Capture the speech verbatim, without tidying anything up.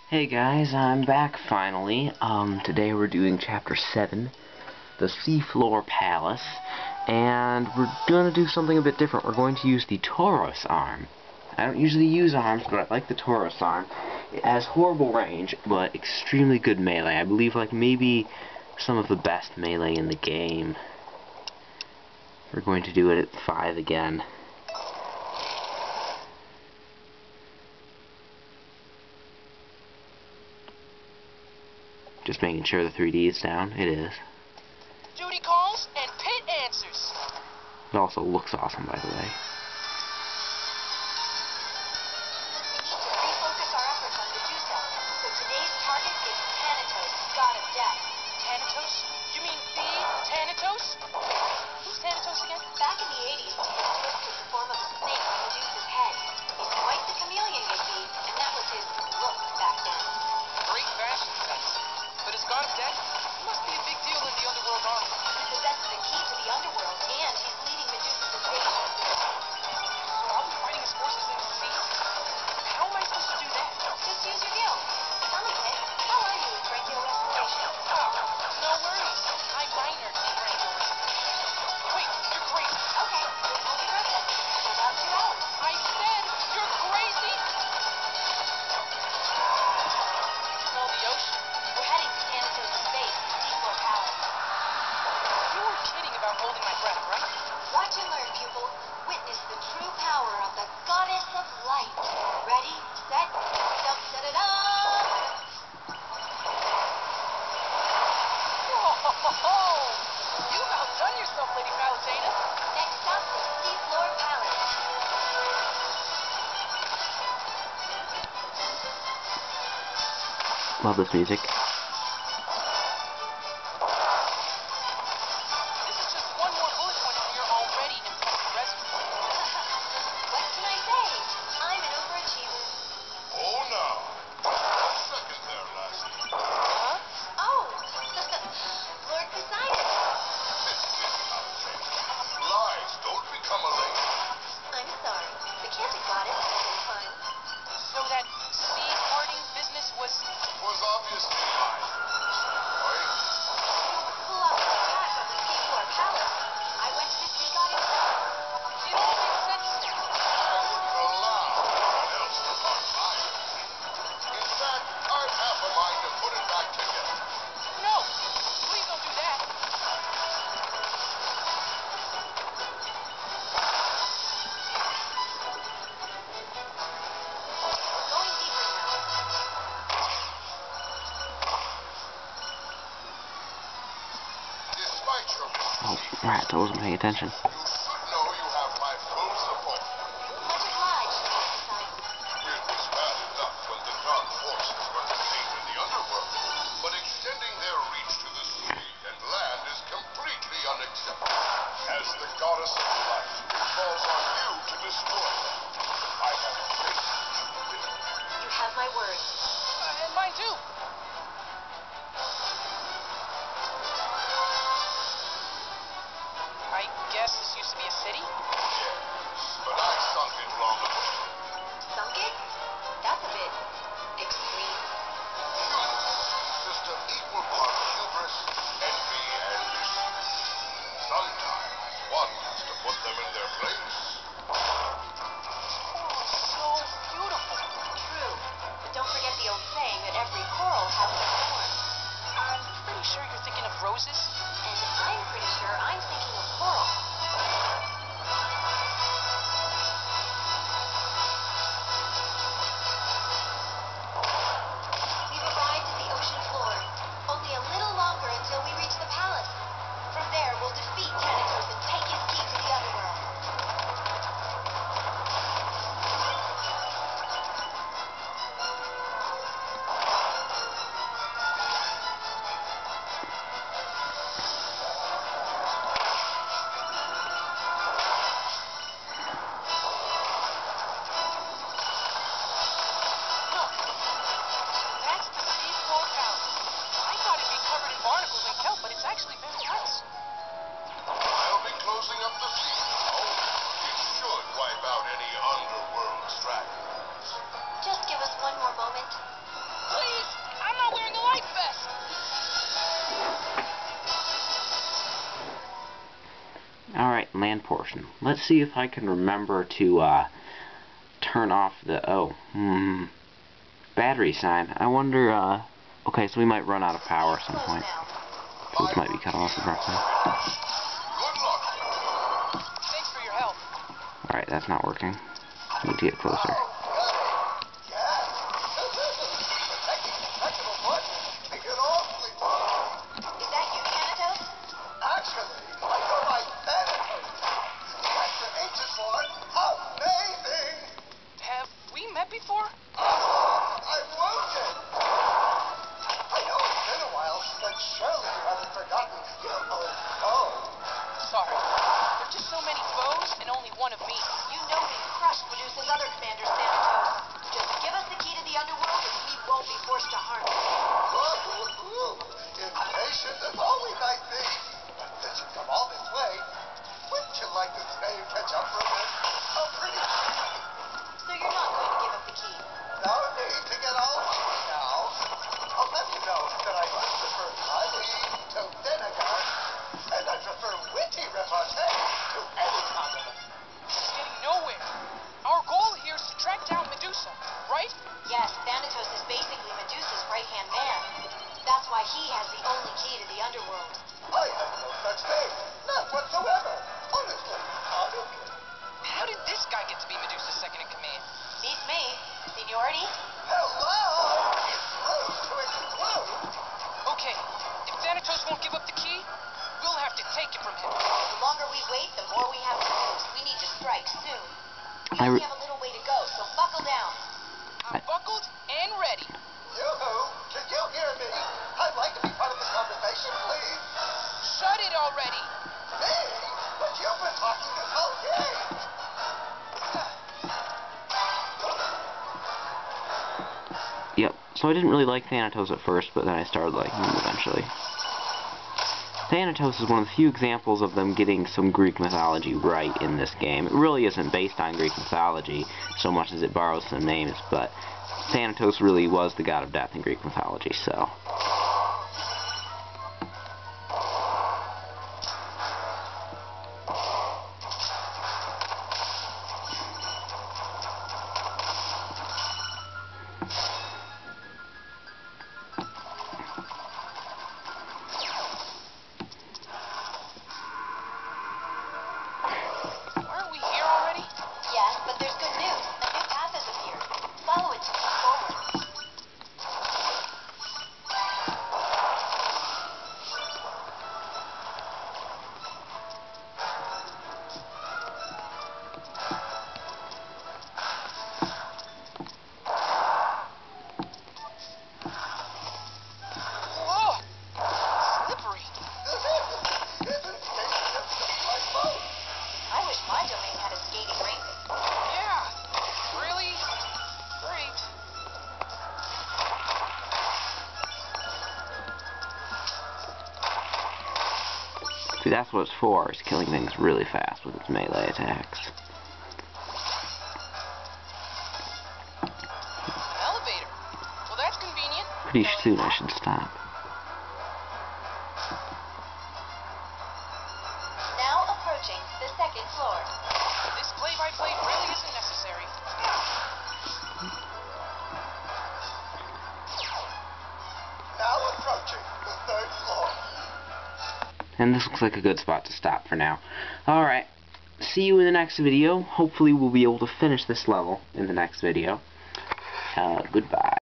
Hey guys, I'm back finally. Um, today we're doing Chapter seven, the Seafloor Palace, and we're gonna do something a bit different. We're going to use the Taurus arm. I don't usually use arms, but I like the Taurus arm. It has horrible range, but extremely good melee. I believe like maybe some of the best melee in the game. We're going to do it at five again. Just making sure the three D is down. It is. Duty calls and Pit answers. It also looks awesome, by the way. We need to refocus our efforts on Medusa, so today's target is Thanatos, god of death. Thanatos? You mean the Thanatos? Who's Thanatos again? Back in the eighties, Thanatos took the form of a snake on Medusa's head. He's quite the chameleon, you see, and that was his look back then. Great fashion sense. But as god of death, he must be a big deal in the underworld army. He possesses the key to the underworld, and he's leading Medusa's invasion. So I'll be fighting his forces in the sea? How am I supposed to do that? Just use your gills. Tell me, Pit, how are you with brachial respiration? Ah, no worries. I minored in brachial respiration. Wait, you're crazy. Okay, just hold your breath then. For about two hours. I said you're crazy! Smell the ocean. We're heading to Thanatos' base, the Seafloor Palace. You were kidding about holding my breath, right? Watch and learn, pupil. Witness the true power of the goddess of light. Ready, set, da-da-da-da! Whoa! You've outdone yourself, Lady Palatina. Next stop, the Seafloor Palace. Love this music. This is just one more bullet point from your already impressive resume. What can I say? I'm an overachiever. Oh, now. One second there, lassie. Huh? Oh, Lord Poseidon. Missus Palisade. Lies don't become a lady. I'm sorry. The Cantic Goddess has been fun. So that sea parting business was... Was obviously lies. Boy, Who else was that from the Seafloor Palace? I went to the sea god himself. It all makes sense now. I wouldn't allow anyone else to harm my ocean. In fact, I'd have a mind to put it back together. No! Please don't do that. We're going deeper now. Despite your Oh, misdeeds, rats, I wasn't paying attention. you should know you have my full support. Much obliged, Lord Poseidon. It was bad enough when the dark forces were contained in the underworld, but extending their reach to the sea and land is completely unacceptable. As the goddess of light, it falls on you to destroy them. I have faith in you. You have my word. Uh, and mine too. I guess this used to be a city? Yes, but I sunk it long ago. Sunk it? That's a bit extreme. Humans consist of equal parts hubris, envy, and deceit. Sometimes one has to put them in their place. This coral is so beautiful. True. But don't forget the old saying that every coral has a thorn. I'm pretty sure you're thinking of roses. And I'm pretty sure I'm thinking of coral. We've arrived at the ocean floor. Only a little longer until we reach the palace. From there, we'll defeat Thanatos and take his key to the underworld. land portion. Let's see if I can remember to uh, turn off the, oh, hmm, battery sign. I wonder, uh, okay, so we might run out of power at some point. So this might be cut off abruptly. Thanks for your help. Alright, that's not working. Need to get closer. Before? I'm wounded. I know it's been a while, but surely you haven't forgotten your old foe. Sorry. There are just so many foes and only one of me. You know we crushed Medusa's other commander, Thanatos. Just give us the key to the underworld and we won't be forced to harm you. Ooh, ooh, impatient as all we might be. But since you've come all this way, wouldn't you like to stay and catch up for a bit? Oh, pretty please. So you're not going to give up the key? No need to get all witty now. I'll let you know that I much prefer honey to vinegar, and I prefer witty repartee to any condiment. It's getting nowhere. Our goal here is to track down Medusa, right? Yes, Thanatos is basically Medusa's right-hand man. That's why he has the only key to the underworld. I have no such thing. None whatsoever. Honestly, honestly. How did this guy get to be Medusa's second in command? Beats me. Seniority? Hello! It's rude to exclude. Okay, if Thanatos won't give up the key, we'll have to take it from him. The longer we wait, the more we have to lose. We need to strike soon. We I only have a little way to go, so buckle down. I'm buckled and ready. Yoo-hoo! Can you hear me? I'd like to be part of this conversation, please. Shut it already. Me? But you've been talking this whole game. Yep, so I didn't really like Thanatos at first, but then I started liking him eventually. Thanatos is one of the few examples of them getting some Greek mythology right in this game. It really isn't based on Greek mythology so much as it borrows some names, but Thanatos really was the god of death in Greek mythology, so... Aren't we here already? Yes, but there's good news. A new path has appeared. Follow it to move forward. Whoa! Slippery. Isn't skating just like boat? I wish my domain had a skating rink. Yeah. Really great. See, that's what it's for, is killing things really fast with its melee attacks. An elevator. Well, that's convenient. Pretty soon I should stop. Now approaching the second floor. This play-by-play really isn't necessary. Now approaching the third floor. And this looks like a good spot to stop for now. Alright, see you in the next video. Hopefully we'll be able to finish this level in the next video. Uh, goodbye.